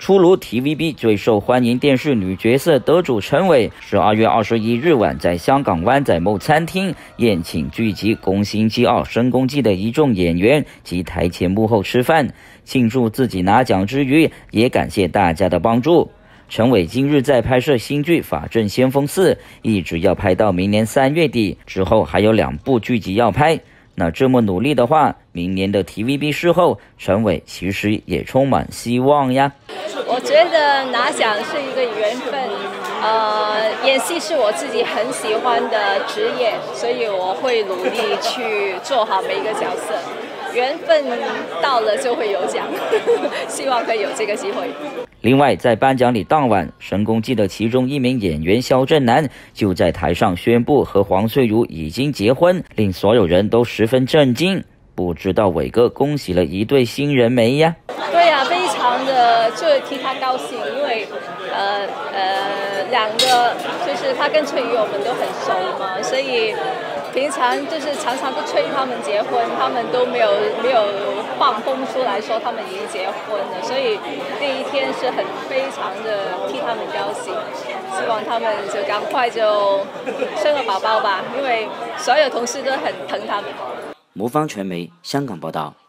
出炉 TVB 最受欢迎电视女角色得主陈伟，12月21日晚在香港湾仔某餐厅宴请聚集《宫心计2》深宫记的一众演员及台前幕后吃饭，庆祝自己拿奖之余，也感谢大家的帮助。陈伟今日在拍摄新剧《法证先锋4》，一直要拍到明年3月底，之后还有2部剧集要拍。那这么努力的话，明年的 TVB 视后，陈伟其实也充满希望呀。 我觉得拿奖是一个缘分，演戏是我自己很喜欢的职业，所以我会努力去做好每一个角色。缘分到了就会有奖，希望可以有这个机会。 另外，在颁奖礼当晚，《神宫记》的其中一名演员萧正楠就在台上宣布和黄穗如已经结婚，令所有人都十分震惊。不知道伟哥恭喜了一对新人没呀？ 对呀，非常的就替他高兴，因为两个就是他跟翠瑜我们都很熟嘛，所以平常就是常常都催他们结婚，他们都没有放风出来说他们已经结婚了，所以那一天是非常的替他们高兴，希望他们就赶快就生个宝宝吧，因为所有同事都很疼他们。 魔方传媒香港报道。